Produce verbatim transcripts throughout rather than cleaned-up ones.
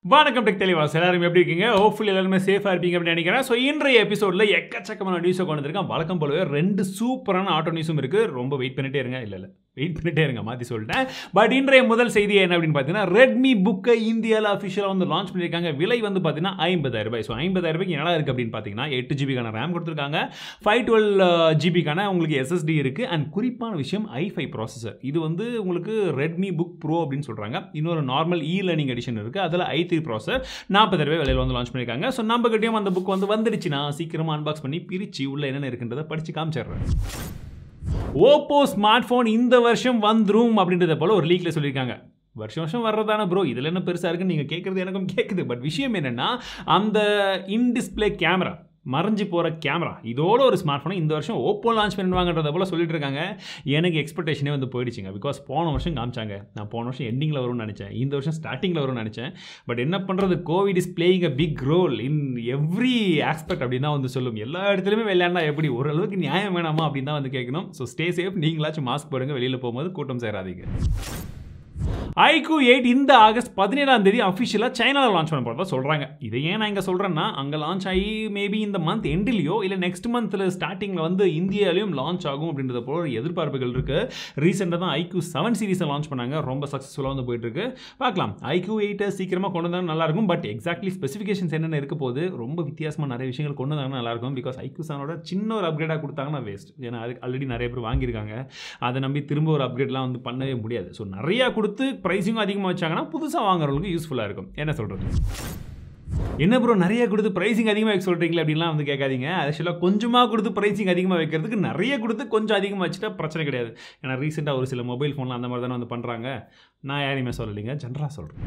வணக்கம் டெக் தெளிவா எல்லாரும் எப்படி இருக்கீங்க? ஹோப்ஃபுல்லி எல்லாருமே சேஃபாக இருப்பீங்க அப்படின்னு நினைக்கிறேன். ஸோ இன்றைய எபிசோடில் எக்கச்சக்கமான நியூஸை கொண்டு வந்திருக்கேன். வழக்கம் போலவே ரெண்டு சூப்பரான ஆட்டோ நியூஸும் இருக்குது. ரொம்ப வெயிட் பண்ணிட்டே இருங்க. இல்லை இல்லை வெயிட் பண்ணிட்டே இருங்க, மாற்றி சொல்லிட்டேன். பட் இன்றைய முதல் செய்தி என்ன அப்படின்னு பார்த்தீங்கன்னா, ரெட்மி புக்கை இந்தியாவில் அஃபிஷியலாக வந்து லான்ச் பண்ணியிருக்காங்க. விலை வந்து பார்த்தீங்கன்னா ஐம்பதாயிரம் ரூபாய். ஸோ ஐம்பதாயிரம் ரூபாய்க்கு என்ன இருக்குது அப்படின்னு பார்த்தீங்கன்னா, எட்டு ஜிபிக்கான ரேம் கொடுத்துருக்காங்க, ஃபைவ் டுவெல் ஜிபிக்கான உங்களுக்கு எஸ்எஸ்டி இருக்குது. அண்ட் குறிப்பான விஷயம் ஐ ஃபைவ் ப்ராசஸர். இது வந்து உங்களுக்கு ரெட்மி புக் ப்ரோ அப்படின்னு சொல்கிறாங்க. இன்னொரு நார்மல் இ லேர்னிங் எடிஷன் இருக்குது, அதில் ஐ த்ரீ ப்ராசஸர் நாற்பதாயிரம் ரூபாய் விலையில் வந்து லான்ச் பண்ணியிருக்காங்க. ஸோ நம்ம கிட்டேயும் அந்த புக் வந்து வந்துடுச்சுன்னா சீக்கிரமாக அன்பாக்ஸ் பண்ணி பிரித்து உள்ள என்னென்ன இருக்குன்றதை படித்து காமிச்சிடுறேன். ஓப்போ ஸ்மார்ட் ஃபோன் இந்த வருஷம் வந்துரும் அப்படின்றத போல ஒரு லீக்ல சொல்லியிருக்காங்க. வருஷம் வருஷம் வர்றதான ப்ரோ, இதில் என்ன பெருசாக இருக்குன்னு நீங்கள் கேட்குறது எனக்கும் கேட்குது. பட் விஷயம் என்னென்னா, அந்த இன் டிஸ்பிளே கேமரா, மறைஞ்சு போகிற கேமரா, இதோட ஒரு ஸ்மார்ட் ஃபோனை இந்த வருஷம் ஓப்போ லான்ச் பண்ணுவாங்கன்றத போல் சொல்லிட்டு இருக்காங்க. எனக்கு எக்ஸ்பெக்டேஷனே வந்து போயிடுச்சுங்க. பிகாஸ் போன வருஷம் காமிச்சாங்க, நான் போன வருஷம் எண்டிங்கில் வரும்னு நினச்சேன், இந்த வருஷம் ஸ்டார்டிங்கில் வரும்னு நினச்சேன். பட் என்ன பண்ணுறது, COVID is playing a big role in every aspect அப்படின்னு தான் வந்து சொல்லும். எல்லா இடத்துலையுமே விளையாண்டா எப்படி, ஓரளவுக்கு நியாயம் வேணாமா அப்படின்னு தான் வந்து கேட்கணும். ஸோ ஸ்டே சேஃப், நீங்களாச்சும் மாஸ்க் போடுங்க, வெளியில் போகும்போது கூட்டம் சேராதீங்க. ஐக்யூ எயிட் இந்த ஆகஸ்ட் பதினேழாம் தேதி அஃபிஷியலாக சைனாவில் லான்ச் பண்ண போகிறதா சொல்கிறாங்க. இதை ஏன் நான் இங்கே சொல்கிறேன்னா, அங்கே லான்ச் ஆகி மேபி இந்த மந்த் எண்டிலையோ இல்லை நெக்ஸ்ட் மந்தில் ஸ்டார்டிங்கில் வந்து இந்தியாவிலையும் லான்ச் ஆகும் அப்படின்றத போல ஒரு எதிர்பார்ப்புகள் இருக்குது. ரீசெண்டாக தான் ஐக்யூ செவன் சீரிஸை லான்ச் பண்ணாங்க, ரொம்ப சக்ஸஸ்ஃபுல்லாக வந்து போயிட்டுருக்கு. பார்க்கலாம், ஐக்யூ எயிட்டை சீக்கிரமாக கொண்டு வந்தாலும் நல்லாயிருக்கும். பட் எக்ஸாக்ட்லி ஸ்பெசிஃபிகேஷன்ஸ் என்னென்ன இருக்க போது, ரொம்ப வித்தியாசமாக நிறைய விஷயங்கள் கொண்டு வந்தாங்கன்னா நல்லாயிருக்கும். பிகாஸ் ஐக்யூ செவனோட சின்ன ஒரு அப்கிரேடாக கொடுத்தாங்கன்னா வேஸ்ட். ஏன்னா அதுக்கு ஆல்ரெடி நிறைய பேர் வாங்கியிருக்காங்க, அதை நம்பி திரும்ப ஒரு அப்கிரேட்லாம் வந்து பண்ணவே முடியாது. ஸோ நிறையா கொடுத்து ப்ரைஸிங்கும் அதிகமாக வச்சாங்கன்னா புதுசாக வாங்குறவங்களுக்கு யூஸ்ஃபுல்லாக இருக்கும். என்ன சொல்கிறது? என்ன ப்ரோ நிறைய கொடுத்து ப்ரைஸிங் அதிகமாக வைக்க சொல்கிறீங்களே அப்படின்லாம் வந்து கேட்காதீங்க. ஆக்சுவலாக கொஞ்சமாக கொடுத்து ப்ரைஸிங் அதிகமாக வைக்கிறதுக்கு நிறைய கொடுத்து கொஞ்சம் அதிகமாக வச்சுட்டா பிரச்சனை கிடையாது. ஏன்னா ரீசெண்டாக ஒரு சில மொபைல் ஃபோனில் அந்த மாதிரி தானே வந்து பண்ணுறாங்க. நான் யாரையுமே சொல்லலைங்க, ஜென்ரலாக சொல்கிறேன்.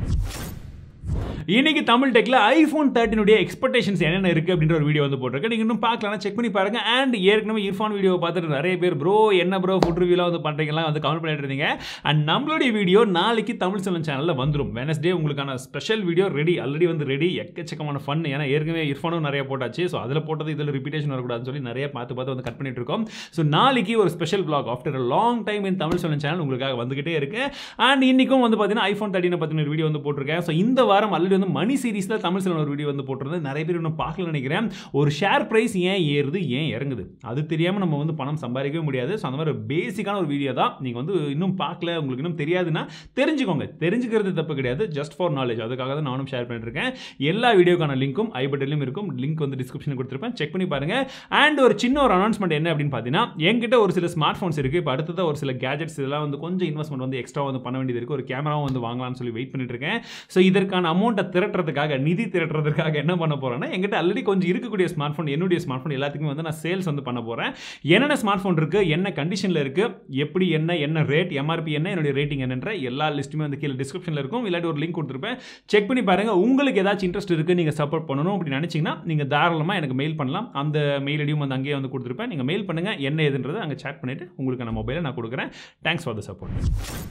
இன்னைக்கு தமிழ் டெக்கில் ஐஃபோன் தேர்ட்டினுடைய எக்ஸ்பெக்டேஷன்ஸ் என்னென்ன இருக்குது அப்படின்ற ஒரு வீடியோ வந்து போட்டிருக்கேன். நீங்கள் இன்னும் பார்க்கலாம், செக் பண்ணி பாருங்கள். அண்ட் ஏற்கனவே இர்ஃபான் வீடியோ பார்த்துட்டு நிறைய பேர் ப்ரோ என்ன ப்ரோ ஃபுட் ரிவ்யூலாம் வந்து பண்ணுறீங்கலாம் வந்து கமெண்ட் பண்ணிட்டு இருந்தீங்க. அண்ட் நம்மளுடைய வீடியோ நாளைக்கு தமிழ் செல்வன் சேனலில் வந்துடும். வெனஸ்டே உங்களுக்கான ஸ்பெஷல் வீடியோ ரெடி, ஆல்ரெடி வந்து ரெடி. எக்கச்சக்கமான ஃபன், ஏன்னா ஏற்கனவே இர்ஃபானும் நிறைய போட்டாச்சு. ஸோ அதில் போட்டது இதில் ரிப்பீட்டேஷன் வரக்கூடாதுன்னு சொல்லி நிறைய பார்த்து பார்த்து வந்து கட் பண்ணிட்டு இருக்கோம். ஸோ நாளைக்கு ஒரு special vlog after a long time in Tamil Selvan channel உங்களுக்காக வந்துகிட்டே இருக்கு. அண்ட் இன்னைக்கும் வந்து பார்த்தீங்கன்னா ஐஃபோன் தேர்ட்டினை பற்றின ஒரு வீடியோ வந்து போட்டிருக்கேன். ஸோ இந்த வாரம் ஆல்ரெடி வந்து மணி சீரிஸில் தமிழ் செல்வன் ஒரு வீடியோ வந்து போட்டிருந்தது. நிறைய பேர் இன்னும் பார்க்கல நினைக்கிறேன். ஒரு ஷேர் பிரைஸ் ஏன் ஏறுது, ஏன் இறங்குது, அது தெரியாமல் நம்ம வந்து பணம் சம்பாதிக்கவே முடியாது. ஸோ அந்த மாதிரி பேசிக்கான ஒரு வீடியோ தான். நீங்கள் வந்து இன்னும் பார்க்கல, உங்களுக்கு இன்னும் தெரியாதுன்னா தெரிஞ்சுக்கோங்க. தெரிஞ்சுக்கிறது தப்பு கிடையாது, ஜஸ்ட் ஃபார் நாலேஜ். அதுக்காக தான் நானும் ஷேர் பண்ணிருக்கேன். எல்லா வீடியோக்கான லிங்க்கும் ஐ பட்டன்லையும் இருக்கும். லிங்க் வந்து டிஸ்கிரிப்ஷனில் கொடுத்துருப்பேன், செக் பண்ணி பாருங்க. அண்ட் ஒரு சின்ன ஒரு அனௌன்ஸ்மெண்ட் என்ன அப்படின்னு பார்த்தீங்கன்னா, என்கிட்ட ஒரு சில ஸ்மார்ட் ஃபோன்ஸ் இருக்குது. இப்போ அடுத்தது ஒரு சில கேஜெட்ஸ் இதெல்லாம் வந்து கொஞ்சம் இன்வெஸ்ட்மெண்ட் வந்து எக்ஸ்ட்ரா வந்து பண்ண வேண்டியது இருக்குது. ஒரு கேமராவும் வந்து வாங்கலாம்னு சொல்லி வெயிட் பண்ணிட்டு இருக்கேன். ஸோ இதற்கான அமௌண்ட்டை திரட்டுறதுக்காக, நிதி திரட்டுறதுக்காக என்ன பண்ண போறேன்னா, என்கிட்ட ஆல்ரெடி கொஞ்சம் இருக்கக்கூடிய ஸ்மார்ட் ஃபோன், என்னுடைய ஸ்மார்ட் ஃபோன் எல்லாத்துக்குமே வந்து நான் சேல்ஸ் வந்து பண்ண போறேன். என்னென்ன ஸ்மார்ட் ஃபோன் இருக்கு, என்ன கண்டிஷனில் இருக்கு, எப்படி என்ன என்ன ரேட், எம்ஆர்பி என்ன, என்னுடைய ரேட்டிங் என்னன்ற எல்லா லிஸ்ட்டுமே வந்து கீழே டிஸ்கிரிப்ஷனில் இருக்கும். இல்லாட்டி ஒரு லிங்க் கொடுத்துருப்பேன், செக் பண்ணி பாருங்க. உங்களுக்கு ஏதாச்சும் இன்ட்ரெஸ்ட் இருக்கு, நீங்க சப்போர்ட் பண்ணணும் அப்படின்னு நினைச்சீங்கன்னா நீங்க தாராளமாக எனக்கு மெயில் பண்ணலாம். அந்த மெயில் ஐடியும் வந்து அங்கேயே வந்து கொடுத்துருப்பேன். நீங்க மெயில் பண்ணுங்க, என்ன ஏதுன்றது அங்கே சேட் பண்ணிட்டு உங்களுக்கான மொபைலை நான் கொடுக்குறேன். Thanks for the support.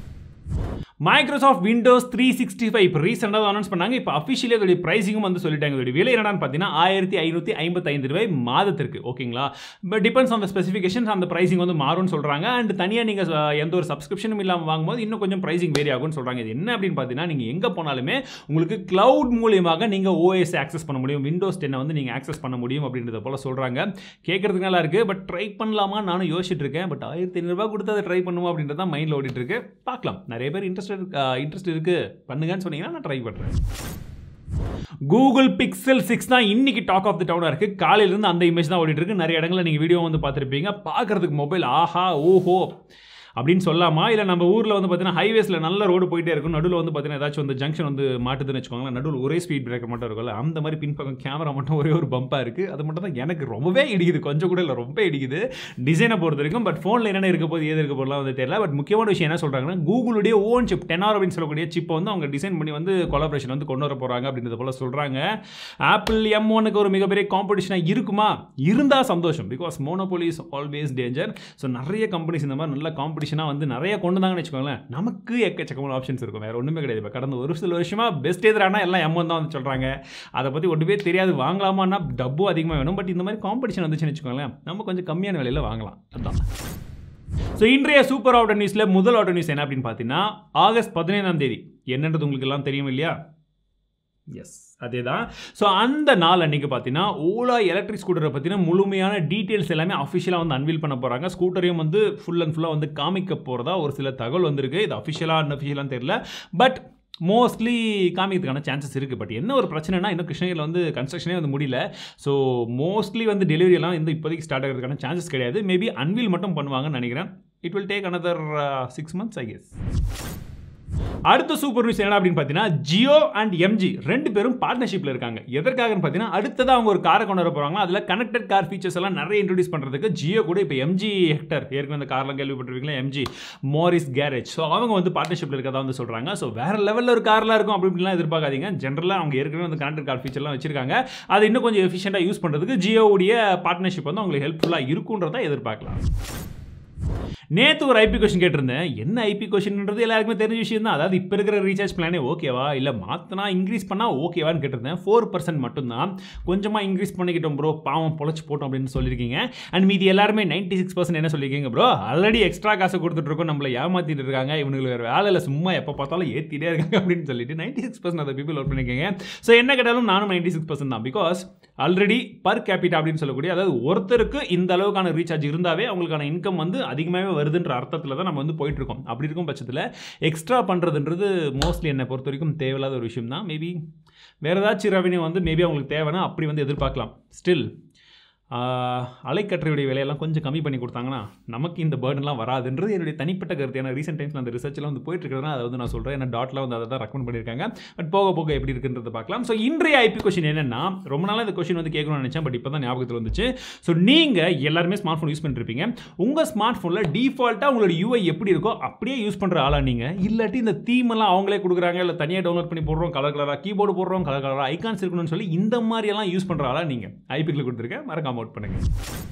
Microsoft Windows three sixty five இப்போ ரீசெண்டாக அனௌன்ஸ் பண்ணாங்க. இப்போ அஃபிஷியலி அதோடைய ப்ரைஸிங்கும் வந்து சொல்லிட்டாங்க. அதோடைய விலை என்னன்னு பார்த்தீங்கன்னா ஆயிரத்தி ஐநூற்றி ஐம்பத்தைந்து ரூபாய் மாதத்திற்கு. ஓகேங்களா? But depends on the specifications, அந்த ப்ரைஸிங் வந்து மாறும்னு சொல்கிறாங்க. அண்ட் தனியாக நீங்கள் எந்த ஒரு சப்ஸ்கிரிப்ஷனும் இல்லாமல் வாங்கும்போது இன்னும் கொஞ்சம் ப்ரைஸிங் வேரி ஆகும்னு சொல்கிறாங்க. இது என்ன அப்படின்னு பார்த்தீங்கன்னா, நீங்கள் எங்கே போனாலுமே உங்களுக்கு கிளவுட் மூலியமாக நீங்கள் ஓஎஸ் ஆக்சஸ் பண்ண முடியும், விண்டோஸ் டென்னை வந்து நீங்கள் ஆக்சஸ் பண்ண முடியும் அப்படின்றத போல சொல்கிறாங்க. கேட்கறதுக்கு நல்லா இருக்குது. பட் ட்ரை பண்ணலாமா நானும் யோசிச்சுட்டு இருக்கேன். பட் ஆயிரத்தி ஐநூறுரூவா கொடுத்து அதை ட்ரை பண்ணுவோம் அப்படின்றத தான் மைண்டில் ஓடிட்டு இருக்கு. பார்க்கலாம், நிறைய பேர் இன்ட்ரெஸ்ட் இன்ட்ரெஸ்ட் இருக்கு பண்ணுங்கன்னு சொன்னீங்கன்னா நான் ட்ரை பண்றேன். கூகுள் பிக்சல் சிக்ஸ் தான் இன்னைக்கு டாக் ஆஃப் தி டவுனா இருக்கு. காலையில இருந்து அந்த இமேஜ் தான் ஓடிட்டு இருக்கு. நிறைய இடங்களில் நீங்க வீடியோ வந்து பார்த்துருப்பீங்க. பார்க்கறதுக்கு மொபைல் ஆஹா ஓஹோ அப்படின்னு சொல்லாமா, இல்லை நம்ம ஊரில் வந்து பார்த்தீங்கன்னா ஹைவேஸில் நல்ல ரோடு போயிட்டே இருக்கும், நடுவில் வந்து பார்த்தீங்கன்னா ஏதாச்சும் வந்து ஜங்ஷன் வந்து மாட்டுதுன்னு வச்சுக்கோங்களேன், நடுவில் ஒரே ஸ்பீட் பிரேக்கர் மட்டும் இருக்கும்ல, அந்த மாதிரி பின்பக்கம் கேமரா மட்டும் ஒரே ஒரு பம்பாக இருக்குது. அது மட்டும் தான் எனக்கு ரொம்பவே இடிக்குது, கொஞ்சம் கூட இல்லை ரொம்ப இடிக்குது டிசைனை பொறுத்த வரைக்கும். பட் ஃபோனில் என்னென்ன இருக்க போது, ஏது இருக்க போதெல்லாம் வந்து தெரியல. பட் முக்கியமான விஷயம் என்ன சொல்கிறாங்கன்னா, கூகுளுடைய ஓன் சிப் டென் ஆர் அப்படின்னு சொல்லக்கூடிய சிப்பை வந்து அவங்க டிசைன் பண்ணி வந்து கொலாபரேஷன் வந்து கொண்டு வர போகிறாங்க அப்படின்றது போல சொல்கிறாங்க. ஆப்பிள் எம் ஒனுக்கு ஒரு மிகப்பெரிய காம்படிஷனாக இருக்குமா? இருந்தால் சந்தோஷம். Because monopoly is always danger. So நிறைய கம்பெனிஸ் இந்த மாதிரி நல்ல காம்படிஷனாக வந்து நிறைய கொண்டு தாங்கன்னு வச்சுக்கோங்களேன், நமக்கு எக்கச்சக்கமான ஆப்ஷன்ஸ் இருக்கும், வேறு ஒன்றுமே கிடையாது. இப்போ கடந்த ஒரு சில வருஷமாக பெஸ்ட் எதிரானா எல்லாம் எம் ஒன் தான் வந்து சொல்கிறாங்க. அதை பற்றி ஒன்றுமே தெரியாது, வாங்கலாமான்னா டப்பும் அதிகமாக வேணும். பட் இந்த மாதிரி காம்படிஷன் வந்துச்சுன்னு வச்சுக்கோங்களேன், நம்ம கொஞ்சம் கம்மியான விலையில் வாங்கலாம். அதுதான். ஸோ இன்றைய சூப்பர் ஆட்டோ நியூஸில் முதல் ஆட்டோ நியூஸ் என்ன அப்படின்னு பார்த்தீங்கன்னா, ஆகஸ்ட் பதினைந்தாம் தேதி என்னன்றது உங்களுக்கு எல்லாம் தெரியும் இல்லையா? எஸ் அதே தான். ஸோ அந்த நாள் அன்றைக்கி பார்த்தீங்கன்னா ஓலா எலக்ட்ரிக் ஸ்கூட்டரை பற்றின முழுமையான டீட்டெயில்ஸ் எல்லாமே அஃபிஷியலாக வந்து அன்வீல் பண்ண போகிறாங்க. ஸ்கூட்டரையும் வந்து ஃபுல் அண்ட் ஃபுல்லாக வந்து காமிக்க போகிறதா ஒரு சில தகவல் வந்திருக்கு. இது அஃபிஷியலாக அன்அஃபிஷியலான்னு தெரியல, பட் மோஸ்ட்லி காமிக்கிறதுக்கான சான்சஸ் இருக்குது. பட் என்ன ஒரு பிரச்சனைனா இன்னும் கிருஷ்ணகிரியில் வந்து கன்ஸ்ட்ரக்ஷனே வந்து முடியல. ஸோ மோஸ்ட்லி வந்து டெலிவரியெல்லாம் வந்து இப்போதைக்கு ஸ்டார்ட் ஆகிறதுக்கான சான்சஸ் கிடையாது. மேபி அன்வீல் மட்டும் பண்ணுவாங்கன்னு நினைக்கிறேன். It will take another six months I guess. அடுத்த சூப்பர் நியூஸ் என்ன அப்படின்னு பார்த்தீங்கன்னா, ஜியோ அண்ட் எம்ஜி ரெண்டு பேரும் பார்ட்னர்ஷிப்பில் இருக்காங்க. எதற்காகன்னு பார்த்தீங்கன்னா, அடுத்ததாக அவங்க ஒரு காரை கொண்டு வர போகிறாங்க. அதில் கனெக்டட் கார் ஃபீச்சர்ஸ் எல்லாம் நிறைய இன்ட்ரடியூஸ் பண்ணுறதுக்கு ஜியோ கூட இப்போ எம்ஜி ஹெக்டர், ஏற்கனவே அந்த கார்லாம் கேள்விப்பட்டிருக்கீங்களா, எம்ஜி மோரிஸ் கேரேஜ். ஸோ அவங்க வந்து பார்ட்னர்ஷிப்பில் இருக்கதா வந்து சொல்கிறாங்க. ஸோ வேறு லெவலில் ஒரு கார்லாம் இருக்கும் அப்படி இப்படிலாம் எதிர்பார்க்காதீங்க. ஜென்ரலாக அவங்க ஏற்கனவே வந்து கனெக்டட் கார் ஃபீச்சர்லாம் வச்சிருக்காங்க. அதை இன்னும் கொஞ்சம் எஃபிஷியண்டாக யூஸ் பண்ணுறதுக்கு ஜியோவுடைய பார்ட்னர்ஷிப் வந்து அவங்களுக்கு ஹெல்ப்ஃபுல்லாக இருக்குன்றதை எதிர்பார்க்கலாம். நேற்று ஒரு ஐபி கொஷின் கேட்டிருந்தேன். என்ன ஐபி கொஷின்ன்றது எல்லாருக்குமே தெரிஞ்ச விஷயம் தான். அதாவது இப்போ இருக்கிற ரீசார்ஜ் பிளானே ஓகேவா, இல்லை மாற்றினா இன்க்ரீஸ் பண்ணால் ஓகேவான்னு கேட்டிருந்தேன். ஃபோர் பர்சன்ட் மட்டும்தான், கொஞ்சமாக இன்க்ரீஸ் பண்ணிக்கிட்டோம் ப்ரோ, பாவம் பொழைச்சி போட்டோம் அப்படின்னு சொல்லியிருக்கீங்க. அண்ட் மீதி எல்லாருமே நைன்ட்டி சிக்ஸ் பர்சன்ட் என்ன சொல்லியிருக்கீங்க, ப்ரோ ஆல்ரெடி எக்ஸ்ட்ரா காசை கொடுத்துட்ருக்கோம், நம்மளை ஏமாற்றிட்டு இருக்காங்க, இவங்களுக்கு வேறு வேலையில் சும்மா எப்போ பார்த்தாலும் ஏற்றிட்டே இருக்காங்க அப்படின்னு சொல்லிட்டு நைன்ட்டி சிக்ஸ் பர்சன்ட் அதை பீப்பிள் ஒர்க் பண்ணியிருக்கீங்க. ஸோ என்ன கேட்டாலும் நானும் நைன்ட்டி சிக்ஸ் பர்சன்ட் தான். பிகாஸ் ஆல்ரெடி பர் கேபிட்டா அப்படின்னு சொல்லக்கூடிய, அதாவது ஒருத்தருக்கு இந்த அளவுக்கான ரீசார்ஜ் இருந்தாவே அவங்களுக்கான இன்கம் வந்து அதிகமாகவே வருதுன்ற அர்த்தத்தில் தான் நம்ம வந்து போயிட்டு இருக்கோம். அப்படி இருக்கும் பட்சத்தில் எக்ஸ்ட்ரா பண்ணுறதுன்றது மோஸ்ட்லி என்னை பொறுத்த வரைக்கும் தேவையில்லாத ஒரு விஷயம் தான். மேபி வேறு ஏதாச்சும் ரெவன்யூ வந்து மேபி அவங்களுக்கு தேவைன்னா அப்படி வந்து எதிர்பார்க்கலாம். ஸ்டில் அலைக்கற்றையுடைய விலையெல்லாம் கொஞ்சம் கம்மி பண்ணி கொடுத்தாங்கன்னா நமக்கு இந்த பேர்டன்லாம் வராதுன்றது என்னுடைய தனிப்பட்ட கருத்து. ஏன்னா ரீசெண்ட் டைம்ஸில் அந்த ரிசர்ச்லாம் வந்து போயிட்டு இருக்கிறதுனா அதை வந்து நான் சொல்கிறேன். ஏன்னா டாட்லாம் வந்து அதை தான் ரெக்கமெண்ட் பண்ணியிருக்காங்க. பட் போக போக எப்படி இருக்குன்றதை பார்க்கலாம். ஸோ இன்றைய ஐபி கொஷின் என்னென்னா, ரொம்ப நாளாக இந்த கொஷின் வந்து கேட்கணும்னு நினச்சேன், பட் இப்போ தான் ஞாபகத்தில் வந்துச்சு. ஸோ நீங்கள் எல்லாருமே ஸ்மார்ட் ஃபோன் யூஸ் பண்ணிருப்பீங்க. உங்கள் ஸ்மார்ட் ஃபோனில் டிஃபால்ட்டாக உங்களோட யூஐ எப்படி இருக்கோ அப்படியே யூஸ் பண்ணுற ஆளா நீங்கள், இல்லாட்டி இந்த தீமெல்லாம் அவங்களே கொடுக்குறாங்க, இல்லை தனியாக டவுன்லோட் பண்ணி போடுறோம், கலர் கலராக கீபோர்டு போடுறோம், கலர் கலராக ஐகான்ஸ் இருக்கணும்னு சொல்லி இந்த மாதிரியெல்லாம் யூஸ் பண்ணுற ஆளா நீங்கள், ஐபிக்கில் கொடுத்துருக்கேன், மறக்காம அவுட் பண்ணுங்கள்.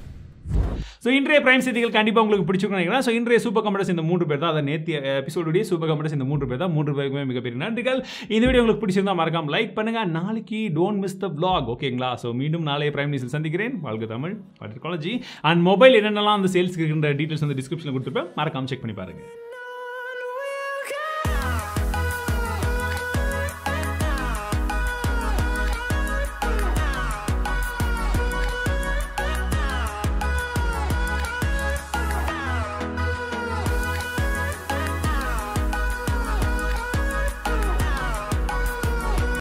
ஸோ இன்றைய பிரைம் செய்திகள் கண்டிப்பாக உங்களுக்கு பிடிச்சிருக்கும் நினைக்கிறேன். ஸோ இன்றைய சூப்பர் கமெண்டர்ஸ் இந்த மூன்று பேர் தான். அதை நேற்று எபிசோடுடைய சூப்பர் கமெண்டர்ஸ் இந்த மூன்று பேர் தான். மூன்று பேருக்குமே மிகப்பெரிய நன்றிகள். இந்த வீடியோ உங்களுக்கு பிடிச்சிருந்தா மறக்காம லைக் பண்ணுங்க. நாளைக்கு டோன்ட் மிஸ் த vlog, ஓகேங்களா? ஸோ மீண்டும் நாளைய பிரைம் நியூஸில் சந்திக்கிறேன். வாழ்க தமிழ், வாழ்க டெக்னாலஜி. அண்ட் மொபைல் என்னென்னலாம் அந்த சேல்ஸ்க்கு இருக்கின்ற டீட்டெயில்ஸ் வந்து டிஸ்கிரிப்ஷனில் கொடுத்துருப்பேன், மறக்காம செக் பண்ணி பாருங்கள்.